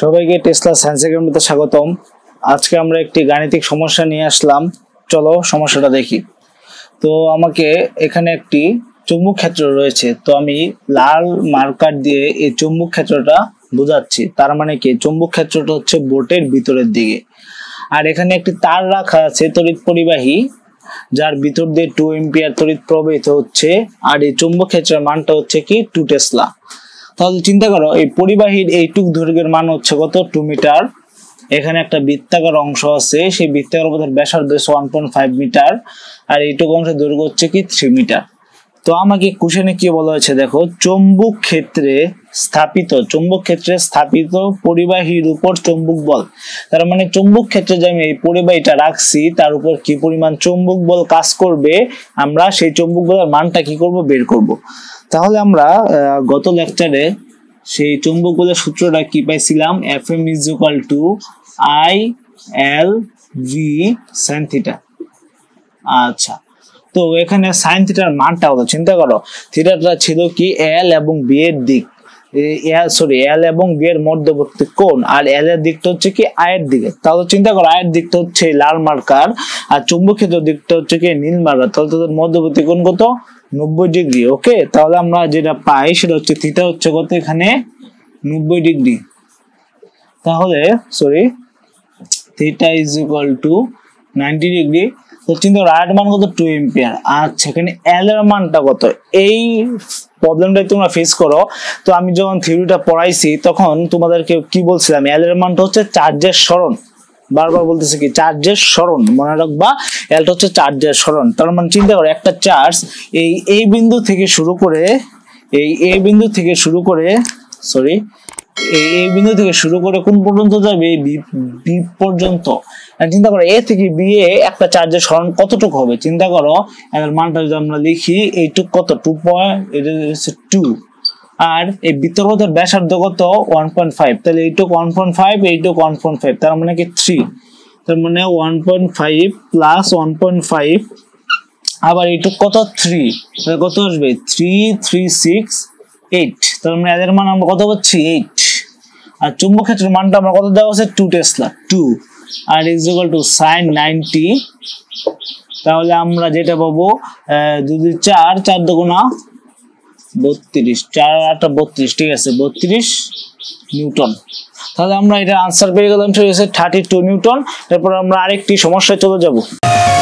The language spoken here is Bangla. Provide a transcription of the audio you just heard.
সবাইকে টেসলা সায়েন্স একাডেমিতে স্বাগতম। আজকে আমরা একটি গাণিতিক সমস্যা নিয়ে আসলাম। চলো সমস্যাটা দেখি। তো আমাকে এখানে একটি চুম্বক ক্ষেত্র রয়েছে, তো আমি লাল মার্কার দিয়ে এই চুম্বক ক্ষেত্রটা বোঝাচ্ছি। তার মানে কি, চুম্বক ক্ষেত্রটা হচ্ছে বোর্ডের ভিতরের দিকে, আর এখানে একটি তার রাখা আছে তড়িৎ পরিবাহী, যার ভিতর দিয়ে 2 এম্পিয়ার তড়িৎ প্রবাহিত হচ্ছে, আর এই চুম্বক ক্ষেত্রের মানটা হচ্ছে কি 2 টেসলা। তাহলে চিন্তা করো, এই পরিবাহীর এইটুক দৈর্ঘ্যের মান হচ্ছে কত, 2 মিটার। এখানে একটা বৃত্তাকার অংশ আছে, সেই বৃত্তাকার পথের ব্যাসার্ধ 1.5 মিটার, আর এইটুক অংশের দৈর্ঘ্য হচ্ছে কি 3 মিটার। তো আমাকে কোশ্চেনে কি বলা হয়েছে দেখো, চুম্বক ক্ষেত্রে স্থাপিত পরিবাহীর উপর চুম্বক বল। তার মানে চুম্বক ক্ষেত্রে যে আমি এই পরিবাহীটা রাখছি তার উপর কি পরিমাণ চুম্বক বল কাজ করবে, আমরা সেই চুম্বক বলের মানটা কি করব, বের করব। তাহলে আমরা গত লেকচারে সেই চুম্বক বলের সূত্রটা কি পাইছিলাম, Fm = I L V sin theta. আচ্ছা, তো এখানে সাইন থিটার মানটা হলো, চিন্তা করো থিটাটা ছিল কি L এবং B এর দিক, L এবং B এর মধ্যবর্তী কোণ, আর L এর দিকটা হচ্ছে কি I এর দিকে। তাহলে চিন্তা করো I এর দিকটা হচ্ছে লাল মার্কার, আর চুম্বক ক্ষেত্রের দিকটা হচ্ছে কি নীল মার্কার। তাহলে তাদের মধ্যবর্তী কোণ কত, 90 ডিগ্রি। ওকে, তাহলে আমরা যেটা পাই সেটা হচ্ছে থিটা হচ্ছে কত, এখানে 90 ডিগ্রি। তাহলে থিটা = 90 ডিগ্রি। তো চিন্তা করো আর মান কত, 2 এম্পিয়ার। আচ্ছা, এখানে এল এর মানটা কত, এই প্রবলেমটাই তোমরা ফেস করো। তো আমি যখন থিওরিটা পড়াইছি তখন তোমাদেরকে কি বলছিলাম, এল এর মানটা হচ্ছে চার্জের সরণ। বারবার বলতেছে কি, চার্জের সরণ, মনে রাখবা এলটা হচ্ছে চার্জের সরণ। তার মানে চিন্তা করো একটা চার্জ এই বিন্দু থেকে শুরু করে এই বিন্দু থেকে শুরু করে কোন পর্যন্ত যাবে, বি পর্যন্ত। চিন্তা করো এ থেকে বি এ একটা চার্জের সরণ কতটুকু হবে, চিন্তা করো এর মানটা যদি আমরা লিখি, এইটুক কত, 2.2, আর এই বৃত্তপথের ব্যাসার্ধ কত, 1.5। তাহলে এইটুক 1.5, এইটুক 1.5, তার মানে কি 3। তার মানে 1.5 প্লাস 1.5, আবার এইটুক কত, 3। তাহলে কত আসবে, 3, 3, 6, 8। তার মানে এদের মান আমরা কত পাচ্ছি, 8। আর চুম্বক ক্ষেত্রের মানটা আমরা কত দেওয়া আছে, 2 টেসলা, 2, আর = sin 90। তাহলে আমরা যেটা পাবো, 2 4 4 দুগুণা 32, 4 8 32, ঠিক আছে 32 নিউটন। তাহলে আমরা এটা আনসার পেয়ে গেলাম, ঠিক আছে 32 নিউটন। এরপর আমরা আরেকটি সমস্যায় চলে যাব।